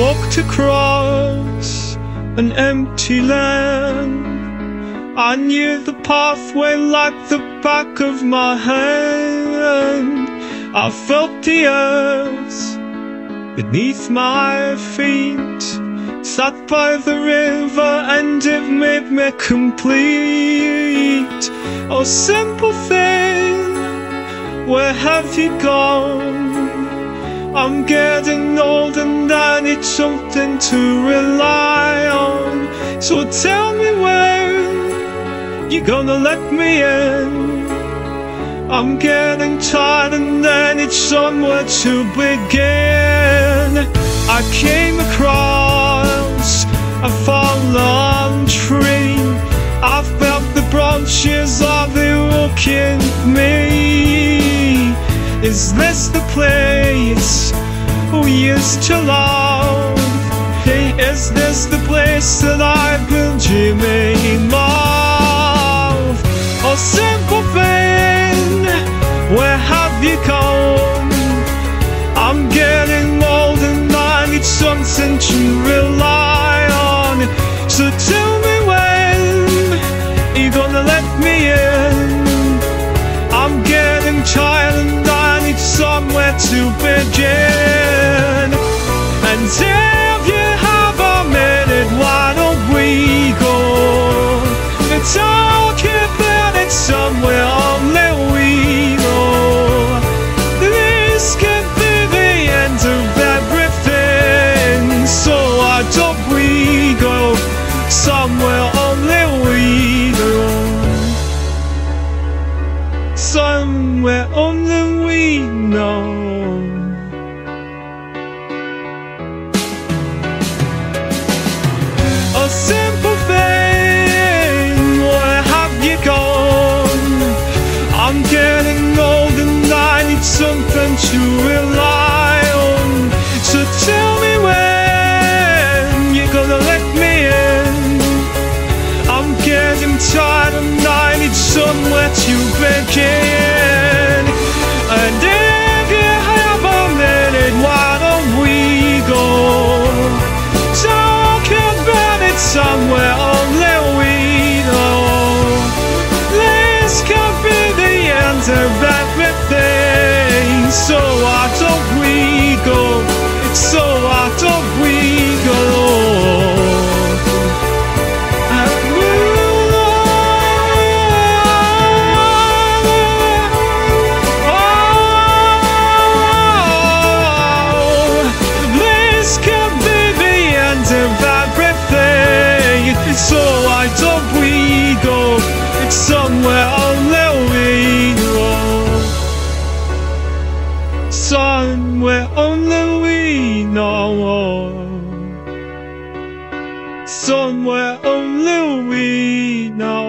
walked across an empty land. I knew the pathway like the back of my hand. I felt the earth beneath my feet, sat by the river and it made me complete. Oh simple thing, where have you gone? I'm getting old and I need something to rely on. So tell me when you're gonna let me in. I'm getting tired and I need somewhere to begin. I came across a fallen tree. I felt the branches of it walking me. Is this the place we used to love? Hey, is this the place that I've been dreaming of? Oh simple thing, where have you gone? I'm getting old and I need something to rely on. So tell me when you're gonna let me in. I'm getting tired and I need somewhere to begin. And if you have a minute, why don't we go and talk about it somewhere only we know. This could be the end of everything. So why don't we go somewhere only we know? Somewhere only we know. A simple thing, where have you gone? I'm getting old and I need something to rely on. So tell me when you're gonna let me in. I'm getting tired and I need somewhere to begin. And if you have a minute, why don't we go talk about it somewhere only we know? This could be the end of everything. So why don't we go? So why don't we go? So why don't we go somewhere only we know? Somewhere only we know. Somewhere only we know.